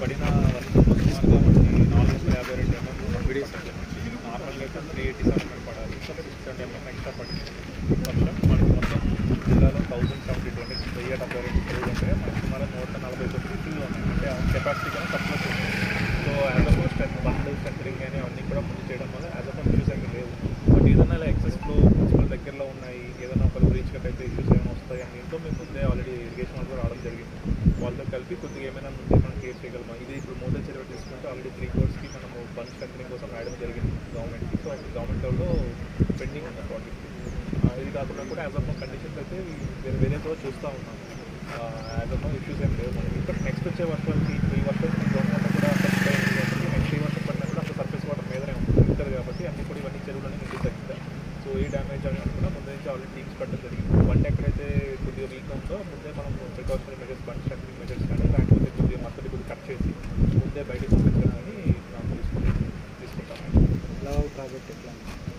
పడిన వర్షం సుమారుగా మనకి 452 mm నార్మల్గా అయితే 387 mm పడాలి. 600 mm ఎక్స్ట్రా పడింది వర్షం. మనకి మొత్తం జిల్లాలో 1072 అంటే 1072 చెరువులు ఉంటే మనకి సుమారు 149 ఫుల్ ఉన్నాయి. అంటే కెపాసిటీ కన్నా తక్కువ ఉంది. So as a strength bund centering అని అవన్నీ కూడా ముందు చేయడం వల్ల యాజ్ అ ఇష్యూస్ అయితే లేవు. బట్ ఏదైనా ఇలా ఎక్సెస్ ఫ్లో మున్సిపల్ దగ్గరలో ఉన్నాయి, ఏదైనా ఒక బ్రీచ్ కట్ అయితే ఇష్యూస్ ఏమైనా వస్తాయి అని దీంతో మేము ముందే ఆల్రెడీ ఇరిగేషన్ వాళ్ళు రావడం జరిగింది. వాళ్ళతో కలిపి కొద్దిగా ఏమైనా ముందే మనం క్లియర్ చేయగలమా. ఇది ఇప్పుడు మోదీ చెరువు తీసుకుంటే ఆల్రెడీ 3 crores మనము బండ్ స్ట్రెంథనింగ్ కోసం రాయడం జరిగింది గవర్నమెంట్కి. సో అది గవర్నమెంట్ లెవెల్లో పెండింగ్ ఉంది ప్రాజెక్ట్. ఇది కాకుండా కూడా యాజ్ ఆఫ్ కండిషన్స్ అయితే వేరేతో చూస్తూ ఉన్నాం. యాజ్ ఆఫ్ ఇష్యూస్ ఏం లేవు మనకి. బట్ నెక్స్ట్ వచ్చే వర్షాలకి ఈ వర్షాలకి గవర్నమెంట్ కూడా నెక్స్ట్ ఈ వర్షం పడినా కూడా అంత సర్ఫేస్ వాటర్ మీదనే ఉంటుంది కాబట్టి అన్ని కూడా ఇవన్నీ చెరువులని నిండి తగ్గుతాయి. సో ఏ డ్యామేజ్ అని కూడా ముందు నుంచి ఆల్రెడీ టీమ్స్ పెట్టడం జరిగింది. బండి ఎక్కడైతే కొద్దిగా వీక్ ఉందో ముందే మనం precautionary measures, bund strengthening measures కానీ లేకపోతే కొద్దిగా మత్తడి కొద్దిగా కట్ చేసి ముందే బయటకు పంపించడం అని తీసుకుంటాం. ప్రాజెక్ట్ ఎట్లా